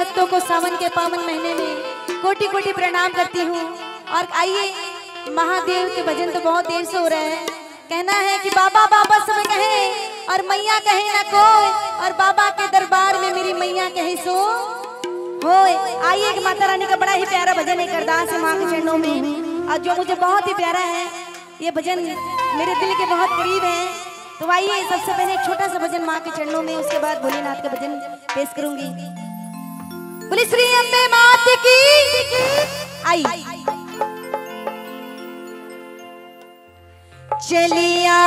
भक्तों को सावन के पावन महीने में कोटि कोटि प्रणाम करती हूँ। और आइए, महादेव के भजन तो बहुत देर से हो रहे हैं। कहना है कि बाबा बाबा सब कहे और मैया कहे ना कोई, और बाबा के दरबार में मेरी मैया कहे सो होए। आइए कि माता रानी का बड़ा ही प्यारा भजन है, अरदास है माँ के चरणों में, और जो मुझे बहुत ही प्यारा है। ये भजन मेरे दिल के बहुत करीब है। तो आइए, सबसे पहले एक छोटा सा भजन माँ के चरणों में, उसके बाद भोलेनाथ का भजन पेश करूंगी। बोले श्री अम्बे मात की। आई चलिया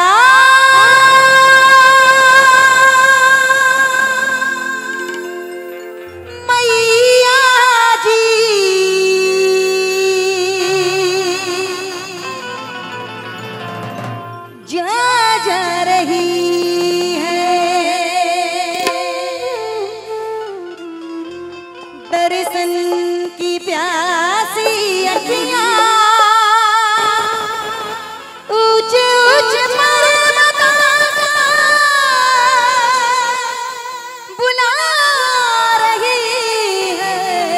मैया जी, जा रही है दर्शन की प्यासी अखियां, ऊंच ऊंच पर्वतों बुला रही है।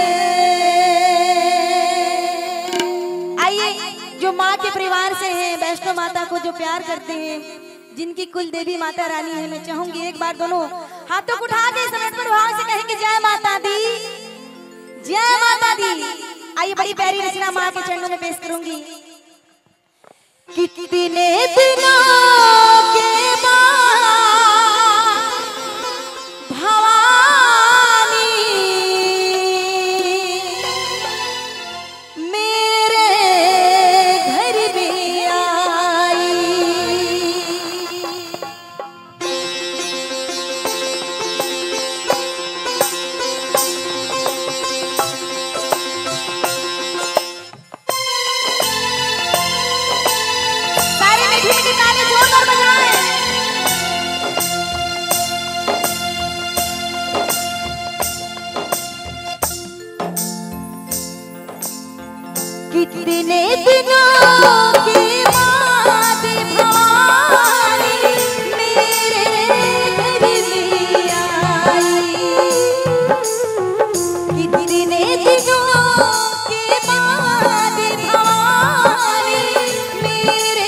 आइए, जो माँ के परिवार से हैं, वैष्णो माता को जो प्यार करते हैं, जिनकी कुल देवी माता रानी है, मैं चाहूंगी एक बार दोनों हाथों को उठा के समर्पण भाव से कहेंगे जय माता दी, जय माता दी। आइए, बड़ी प्यारी रचना माँ के चरणों में पेश करूंगी। कितने दिनों के बाद भवानी मेरे घर में आई, ताली जोरदार बजाएं। कितने दिनों के बाद भवानी मेरे घर में आई, कितने दिनों के बाद भवानी मेरे